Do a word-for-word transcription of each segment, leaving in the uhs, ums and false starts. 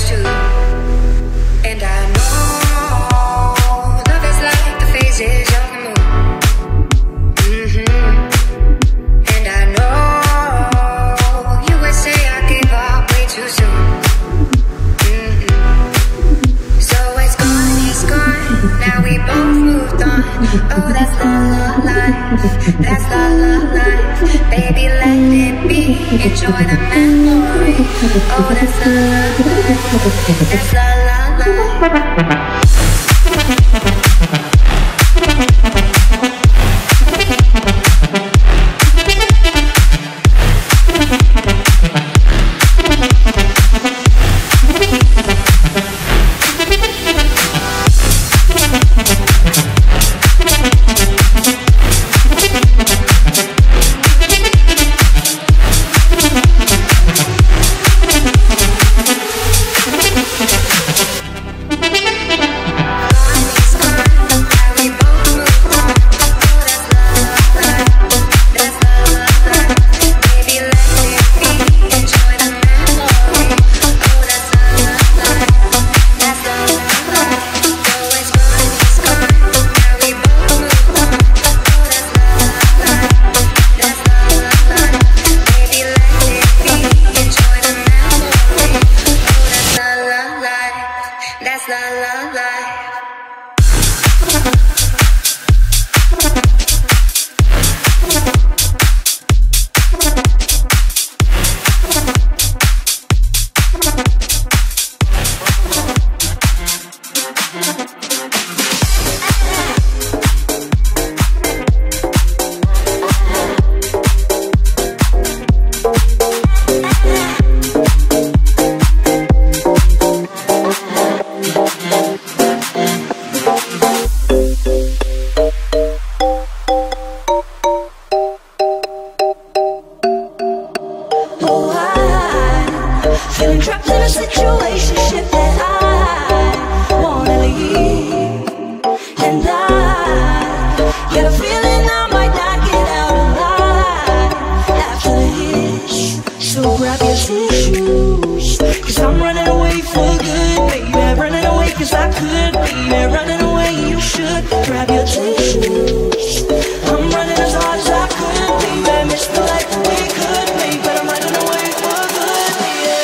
used to. And I know love is like the phases of the moon. Mm-hmm. And I know you would say I gave up way too soon. Mm-hmm. So it's gone, it's gone. Now we both moved on. Oh, that's la la life. That's la la life. Baby, let it be. Enjoy the memory. Oh, that's la la life. That's la la life. That's la la life. Feeling trapped in a situationship that I wanna leave, and I get a feeling I might not get out alive after this. So grab your tissues, cause I'm running away for good, baby. Running away cause I could, baby. Running away you should. Grab your tissues, I'm running as hard as I could, baby. Miss the life we could make, but I'm running away for good, baby.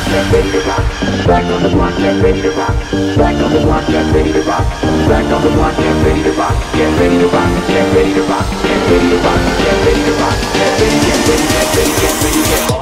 get ready to rock. Back on the block, get ready to rock. Back on the block, get ready to rock. Back on the block, get ready to rock. Get ready to rock. Get ready to rock. Get ready to rock. Get ready to rock. Get ready, get ready, get ready, get ready, get ready.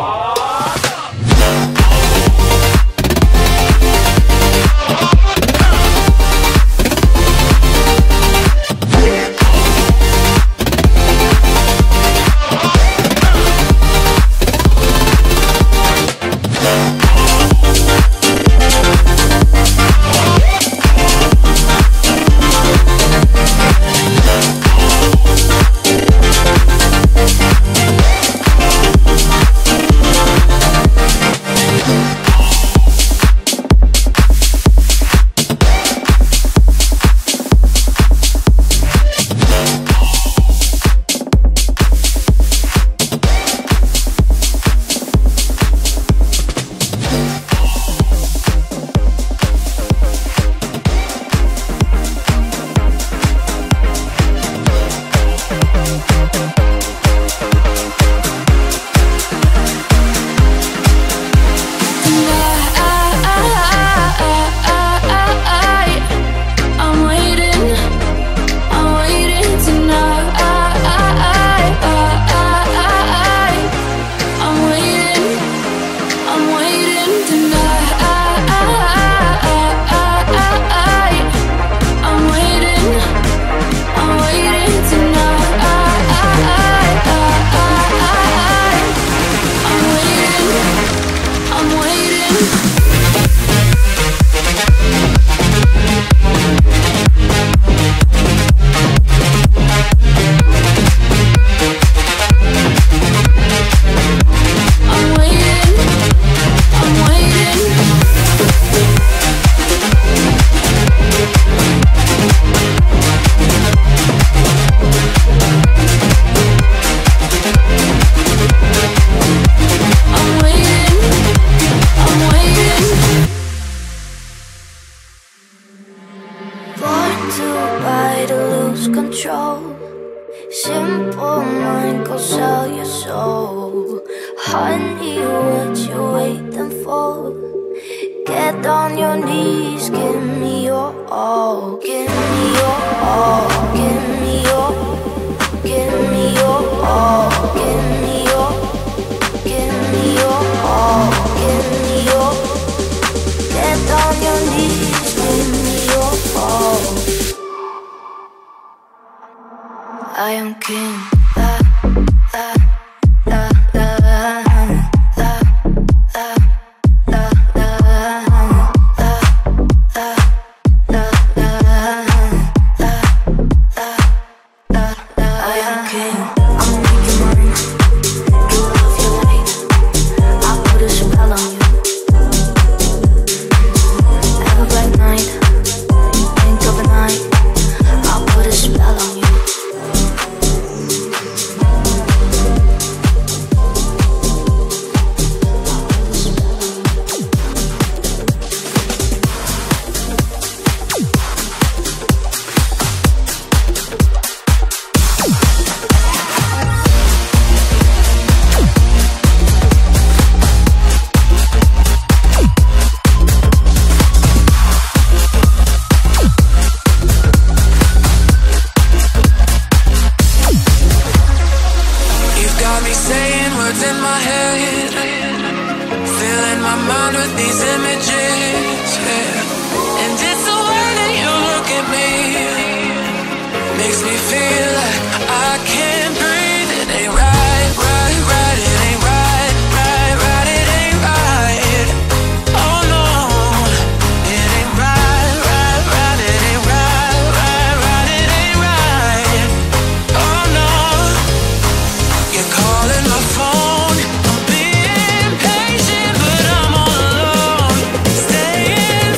I am king.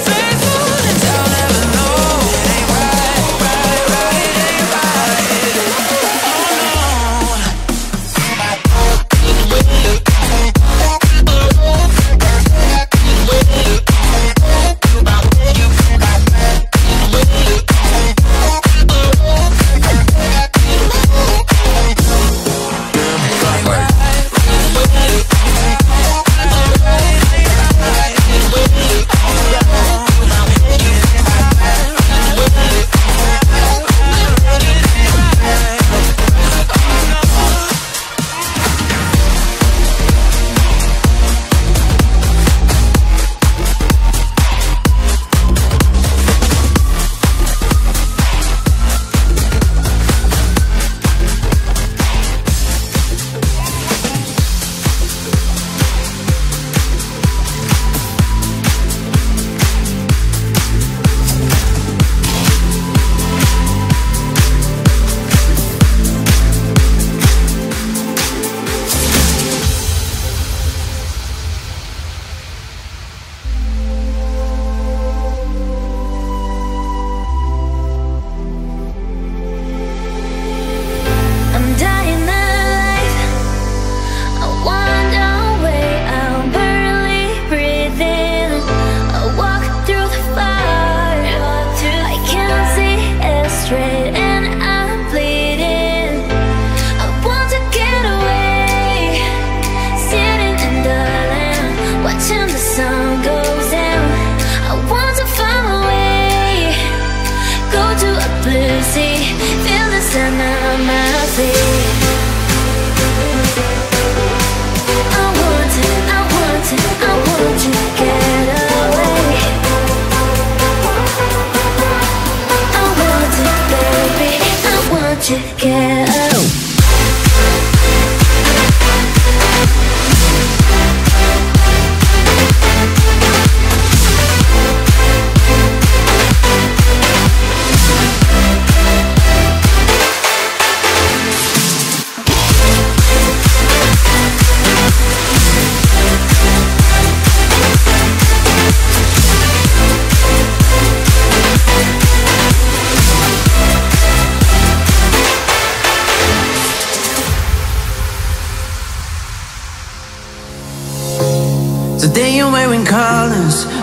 Faithful and I'll never know. It ain't right, right, right, right, it ain't right.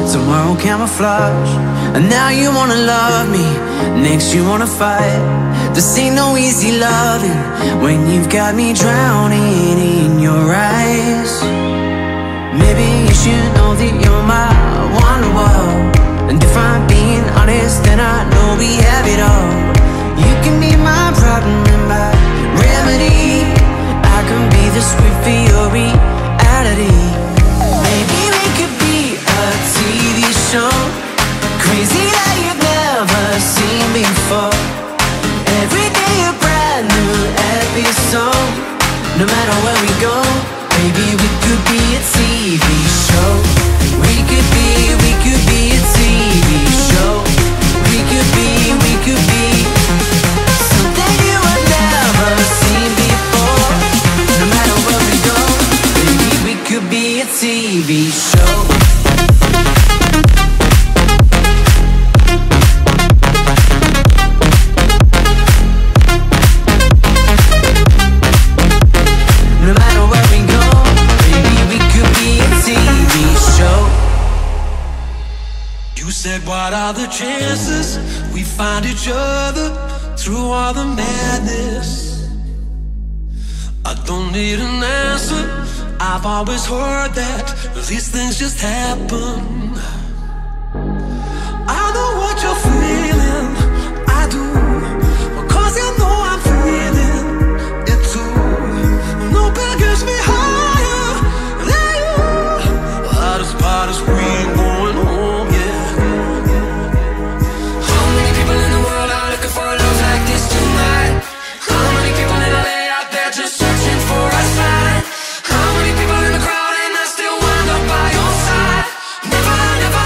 tomorrow camouflage. And now you wanna love me, next you wanna fight. This ain't no easy loving when you've got me drowning in your eyes. Maybe you should know that you're my wonder world. And if I'm being honest, then I know we have it all. You can be my problem and my remedy. I can be the script for your reality. Maybe we could be a T V show, crazy that you've never seen before. Every day a brand new episode. No matter where we go, baby, we could be a T V show. We could be, we could be a T V show. We could be, we could be something you have never seen before. No matter where we go, baby, we could be a T V show. No matter where we go, baby, we could be a T V show. You said, what are the chances we find each other through all the madness? I don't need an answer, I've always heard that these things just happen. I know what you're feeling, I do, because you know I'm feeling it too. Nobody gets me higher than you. Hottest part is we ain't going home yet. How many people in the world are looking for a love like this tonight? How many people in L A out there just searching for a sign? How many people in the crowd and I still wind up by your side? Never, never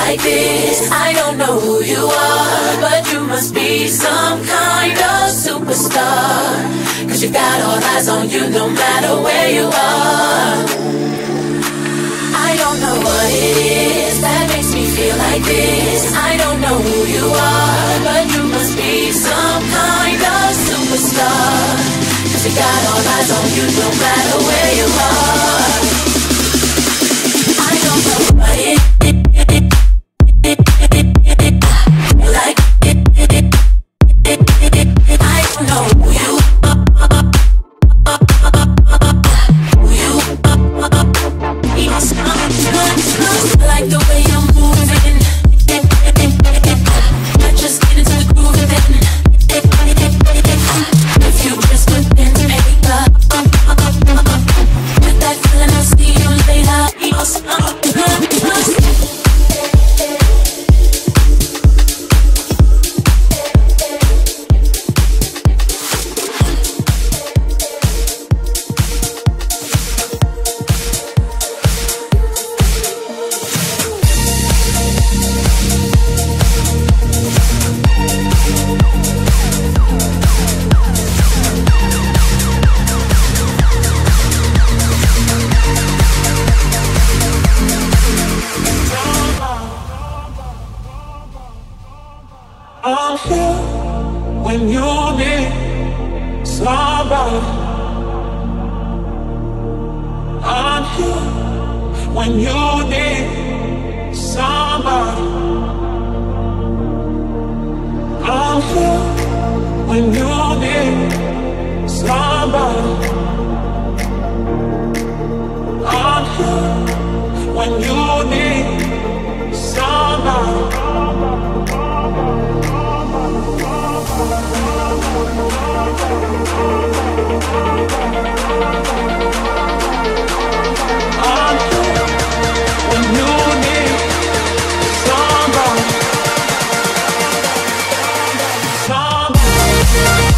like this. I don't know who you are, but you must be some kind of superstar. Cause you got all eyes on you no matter where you are. I don't know what it is that makes me feel like this. I don't know who you are, but you must be some kind of superstar. Cause you got all eyes on you no matter where you are. I don't know what it is. Like I don't know who you are. Who you are. I like the way you're moving. I just get into the groove and then if you just put pen to paper, with that feeling I'll see you later. I'm here when you need somebody. I'm here when you need somebody. I'm here when you need somebody. I'm here when you need somebody. I'm here when you need somebody. Somebody.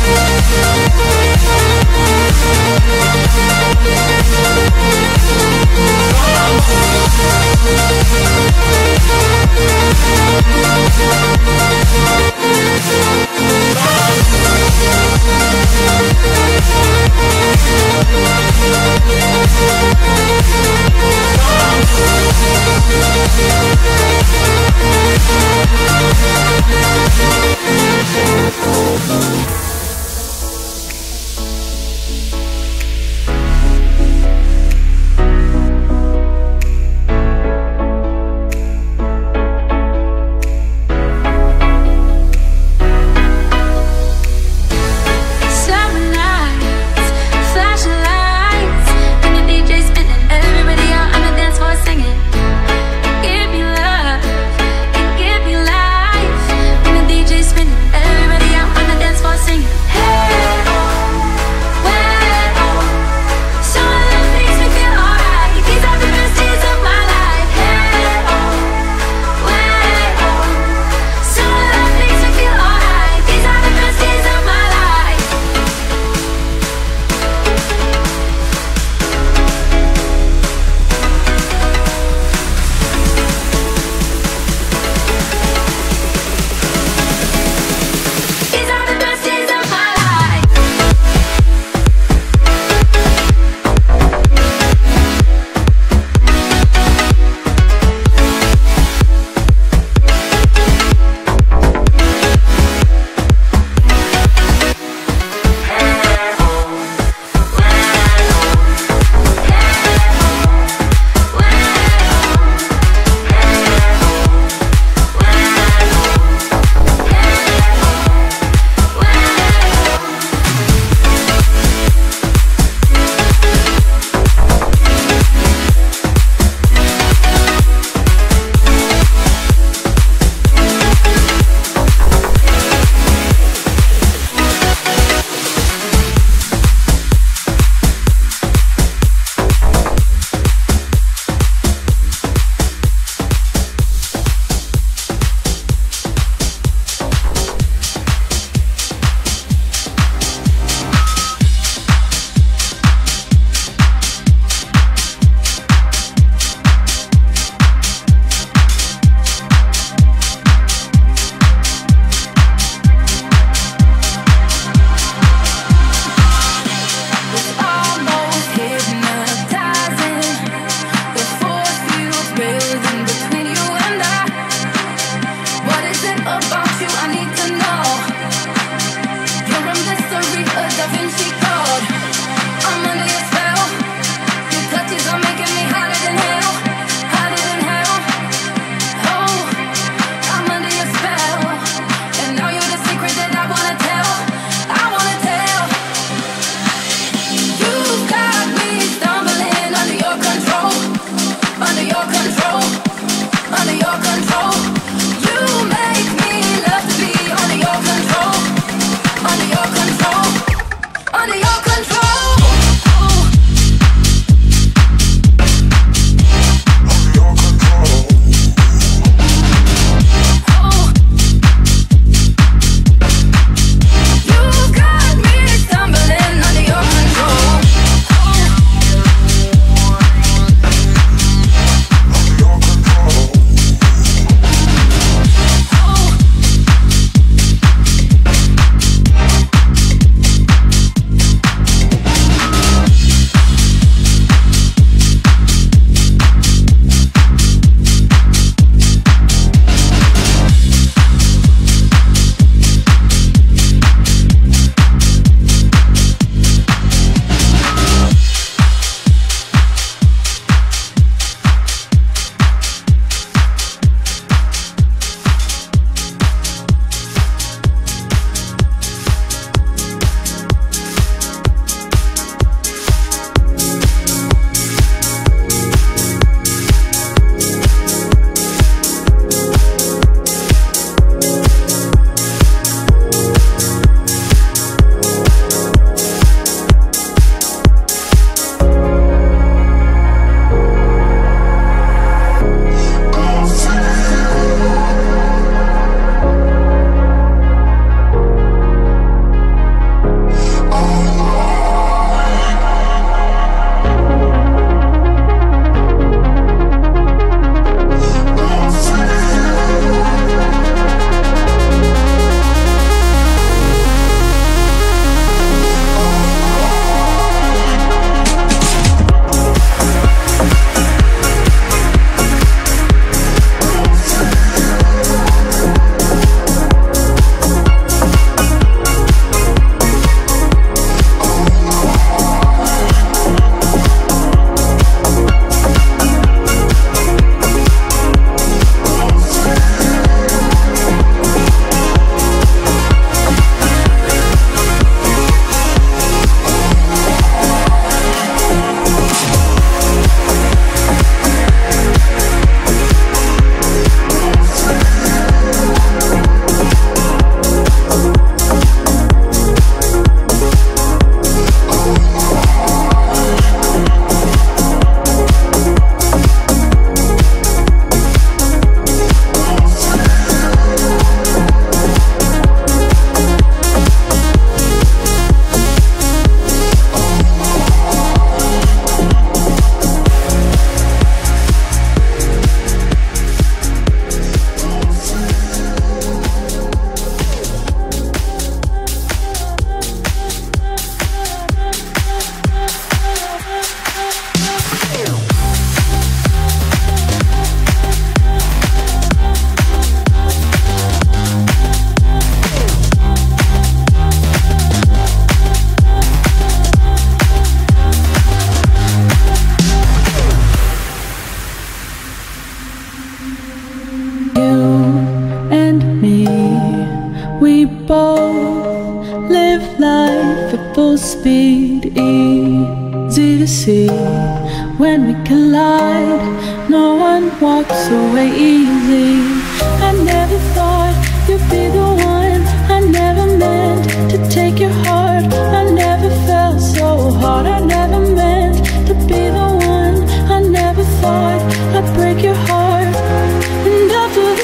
made easy to see. When we collide, no one walks away easy. I never thought you'd be the one. I never meant to take your heart. I never felt so hard. I never meant to be the one. I never thought I'd break your heart. And after the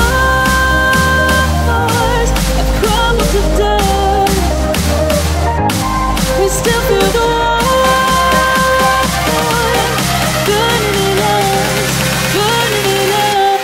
stars have crumbled to dust, we still feel the warmth burning in us, burning in us.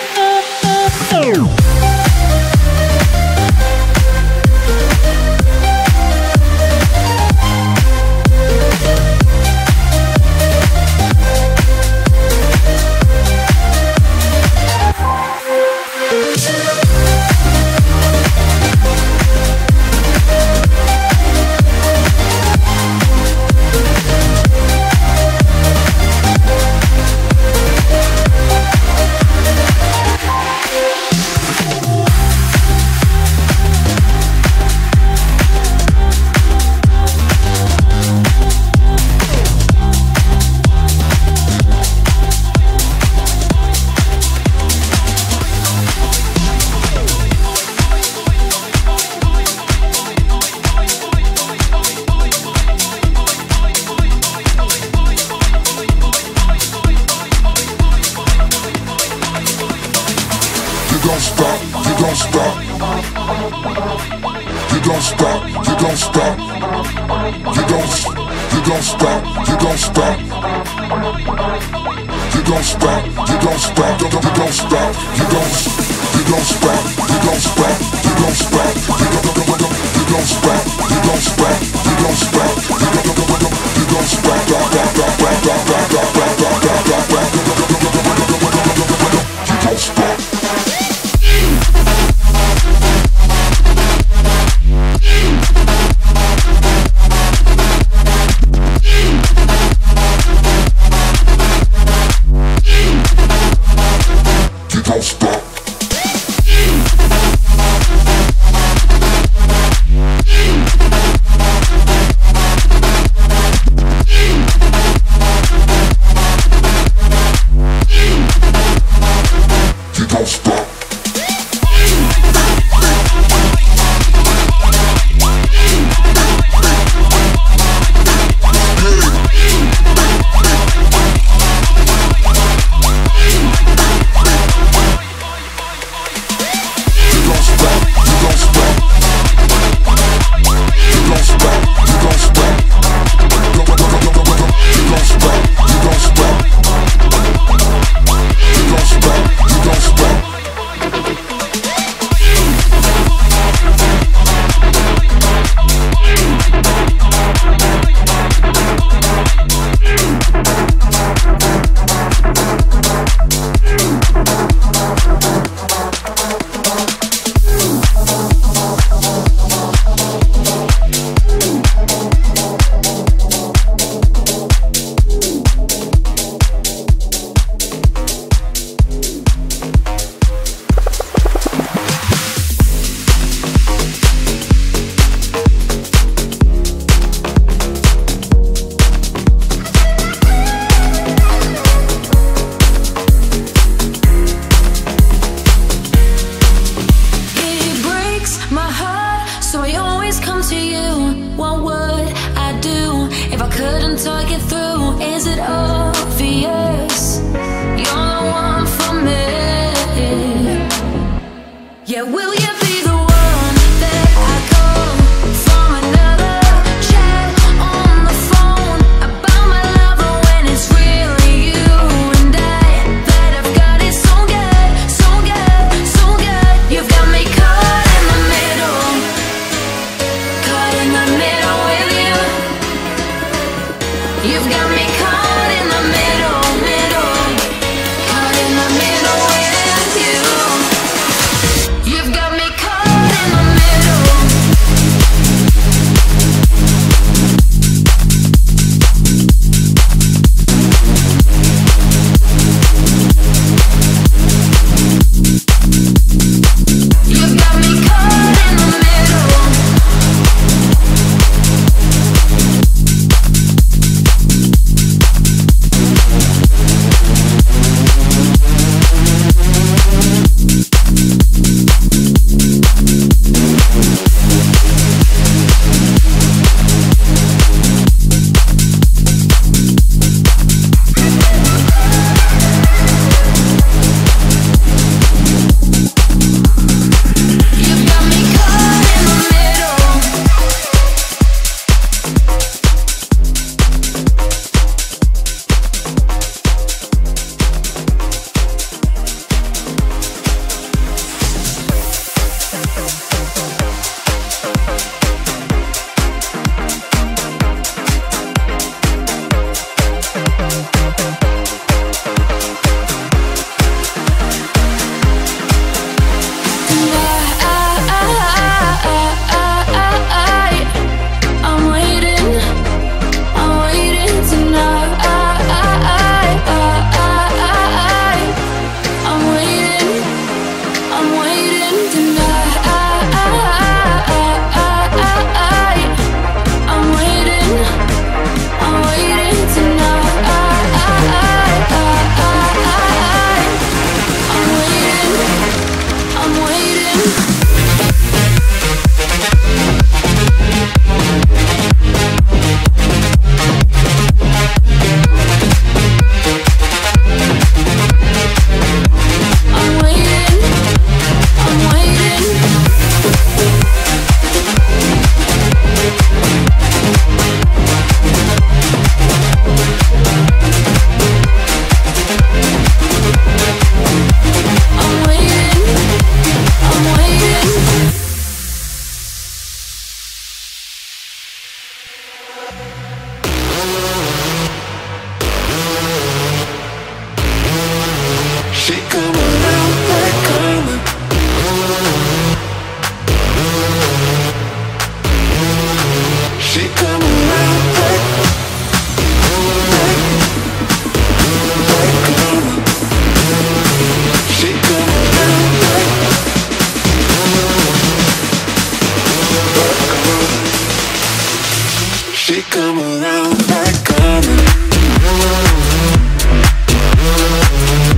come around like common.